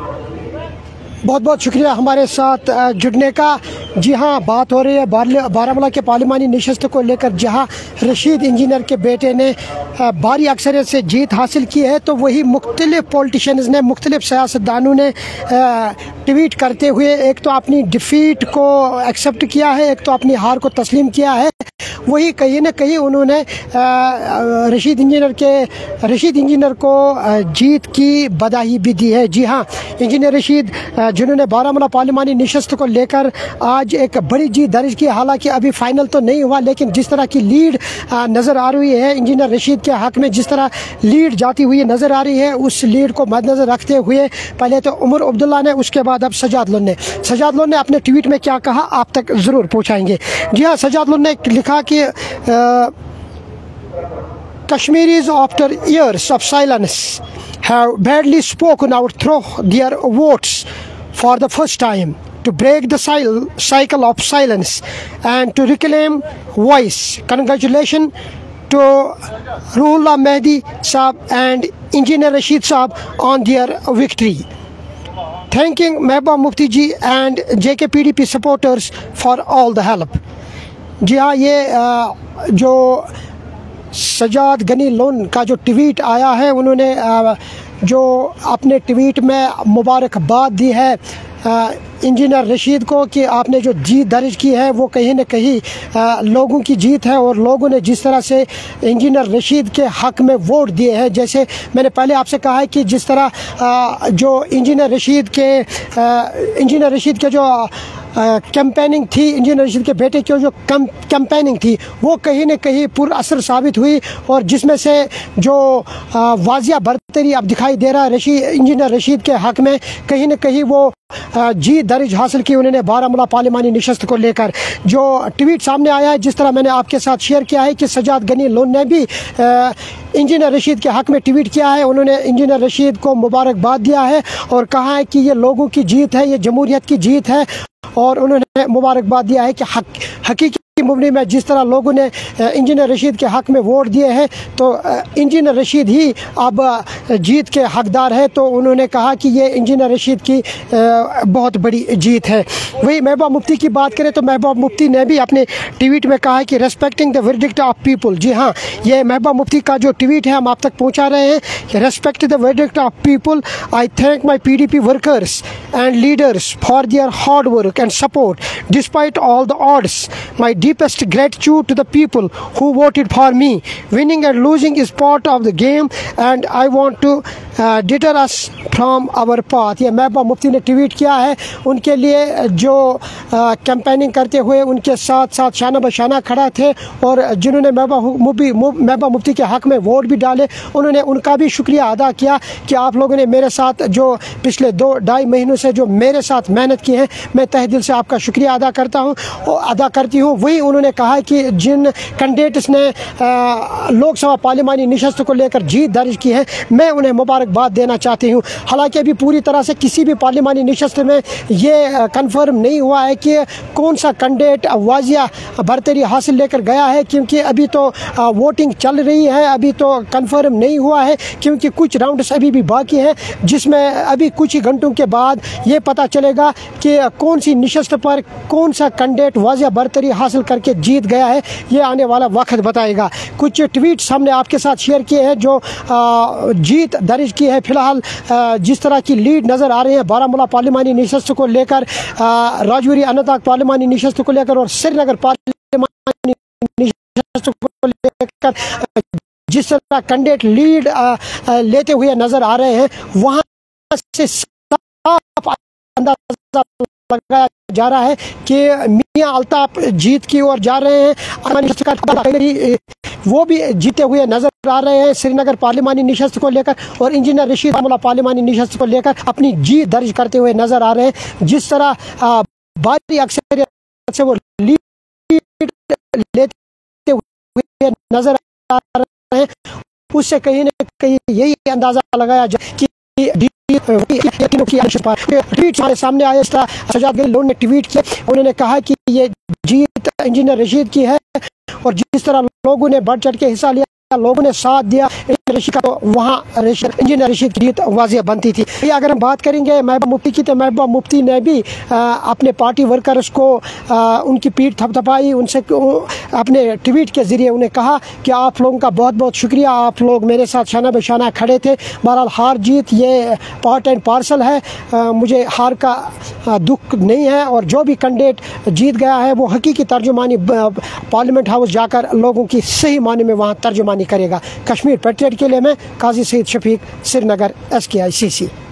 बहुत बहुत शुक्रिया हमारे साथ जुड़ने का। जी हाँ, बात हो रही है बारामूला के पार्लिमानी नशस्त को लेकर, जहाँ रशीद इंजीनियर के बेटे ने भारी अक्सरियत से जीत हासिल की है, तो वही मुख्तलिफ पॉलिटिशियंस ने, मुख्तलिफ सियासतदानों ने ट्वीट करते हुए एक तो अपनी डिफीट को एक्सेप्ट किया है, एक तो अपनी हार को तस्लीम किया है। वही कहीं ना कहीं उन्होंने रशीद इंजीनियर को जीत की बधाई भी दी है। जी हाँ, इंजीनियर रशीद जिन्होंने बारामूला पार्लिमानी नशस्त को लेकर आज एक बड़ी जीत दर्ज की, हालांकि अभी फाइनल तो नहीं हुआ, लेकिन जिस तरह की लीड नज़र आ रही है इंजीनियर रशीद के हक में, जिस तरह लीड जाती हुई नज़र आ रही है, उस लीड को मद्देनज़र रखते हुए पहले तो उमर अब्दुल्ला ने, उसके बाद अब सजाद लोन ने अपने ट्वीट में क्या कहा आप तक ज़रूर पहुँचाएंगे। जी हाँ, सजाद लोन ने लिखा कि Kashmiris, after years of silence, have badly spoken out through their votes for the first time to break the cycle of silence and to reclaim voice. Congratulations to Ruhullah Mehdi Saab and Engineer Rashid Saab on their victory. Thanking Mehbooba Mufti ji and JKPDP supporters for all the help. जी हाँ, ये जो Sajjad Gani loan का जो tweet आया है, उन्होंने जो अपने ट्वीट में मुबारकबाद दी है इंजीनियर रशीद को कि आपने जो जीत दर्ज की है वो कहीं न कहीं लोगों की जीत है, और लोगों ने जिस तरह से इंजीनियर रशीद के हक में वोट दिए हैं, जैसे मैंने पहले आपसे कहा है कि जिस तरह जो इंजीनियर रशीद के जो कैंपेनिंग थी, इंजीनियर रशीद के बेटे की जो कैंपेनिंग थी, वो कहीं न कहीं पुरअसर साबित हुई, और जिसमें से जो वाजिया बरतरी अब दिखाई दे रहा है इंजीनियर रशीद के हक में, कहीं न कहीं वो जीत दर्ज हासिल की उन्होंने बारामूला पार्लिमानी नशस्त को लेकर। जो ट्वीट सामने आया है, जिस तरह मैंने आपके साथ शेयर किया है कि सजाद गनी लोन ने भी इंजीनियर रशीद के हक में ट्वीट किया है, उन्होंने इंजीनियर रशीद को मुबारकबाद दिया है और कहा है कि ये लोगों की जीत है, ये जमहूरियत की जीत है, और उन्होंने मुबारकबाद दिया है कि हकीकी मुबनी में जिस तरह लोगों ने इंजीनियर रशीद के हक में वोट दिए हैं, तो इंजीनियर रशीद ही अब जीत के हकदार है। तो उन्होंने कहा कि ये इंजीनियर रशीद की बहुत बड़ी जीत है। वही महबूबा मुफ्ती की बात करें तो महबूबा मुफ्ती ने भी अपने ट्वीट में कहा है कि respecting the verdict of people. जी हाँ, ये महबूबा मुफ्ती का जो ट्वीट है हम आप तक पहुँचा रहे हैं। Respect the verdict of people, I thank my PDP workers and leaders for their hard work and support despite all the odds. My deepest gratitude to the people who voted for me. Winning and losing is part of the game and I want to deter us from our path. ये महबूबा मुफ्ती ने tweet किया है। उनके लिए जो campaigning करते हुए उनके साथ साथ शाना बशाना खड़ा थे और जिन्होंने महबूबा मुफ्ती के हक में वोट भी डाले, उन्होंने उनका भी शुक्रिया अदा किया कि आप लोगों ने मेरे साथ जो पिछले 2-2.5 महीनों से जो मेरे साथ मेहनत की है, मैं तहे दिल से आपका शुक्रिया अदा करती हूँ। वही उन्होंने कहा कि जिन कैंडिडेट्स ने लोकसभा पार्लिमानी नशस्त को लेकर जीत दर्ज की है, मैं उन्हें मुबारकबाद देना चाहती हूँ। हालांकि अभी पूरी तरह से किसी भी पार्लिमानी नशस्त में ये कंफर्म नहीं हुआ है कि कौन सा कैंडिडेट वाजिया बरतरी हासिल लेकर गया है, क्योंकि अभी तो वोटिंग चल रही है, अभी तो कंफर्म नहीं हुआ है, क्योंकि कुछ राउंड्स अभी भी बाकी हैं, जिसमें अभी कुछ ही घंटों के बाद ये पता चलेगा कि कौन सी नशस्त पर कौन सा कैंडिडेट वाजिया बरतरी हासिल करके जीत गया है। ये आने वाला वक्त बताएगा। कुछ ट्वीट्स हमने आपके साथ शेयर किए हैं जो जीत दर्ज की है। फिलहाल जिस तरह की लीड नज़र आ रही है बारामूला पार्लिमानी नशस्त को लेकर, राजौरी अनंतनाग पार्लिमानी नशस्त को लेकर और श्रीनगर पार्लिमानी नशस्त को लेकर जिस तरह कैंडिडेट लीड लेते हुए नज़र आ रहे हैं, वहाँ से साफ अंदाजा लगाया जा रहा है कि मियां अल्ताफ जीत की ओर जा रहे हैं। वो भी जीते हुए नजर आ रहे हैं श्रीनगर पार्लिमानी नशस्त को लेकर, और इंजीनियर रशीद बारामूला पार्लिमानी नशस्त को लेकर अपनी जीत दर्ज करते हुए नजर आ रहे हैं। जिस तरह भारी अक्सरियत से वो लीड लेते हुए नजर आ रहे हैं, उससे कहीं न कहीं यही अंदाजा लगाया जाए कि ट्वीट हमारे सामने आया। इस तरह सजाद गनी लोन ने ट्वीट किया, उन्होंने कहा कि ये जीत इंजीनियर रशीद की है, और जिस तरह लोगों ने बढ़ चढ़ के हिस्सा लिया, लोगों ने साथ दिया, रशीद का, तो वहाँ इंजीनियर रशीद की जीत वाज़ेह बनती थी। ये अगर हम बात करेंगे महबूबा मुफ्ती की, तो महबूबा मुफ्ती ने भी अपने पार्टी वर्कर्स को उनकी पीठ थपथपाई, उनसे अपने ट्वीट के ज़रिए उन्हें कहा कि आप लोगों का बहुत बहुत शुक्रिया, आप लोग मेरे साथ शाना बशाना खड़े थे। बहरहाल हार जीत ये पार्ट एंड पार्सल है, मुझे हार का दुख नहीं है, और जो भी कैंडिडेट जीत गया है वो हकीकी तर्जुमानी पार्लियामेंट हाउस जाकर लोगों की सही माने में वहाँ तर्जुमानी करेगा। कश्मीर पेट्रियट के लिए मैं काजी सईद शफीक, श्रीनगर, SKICC।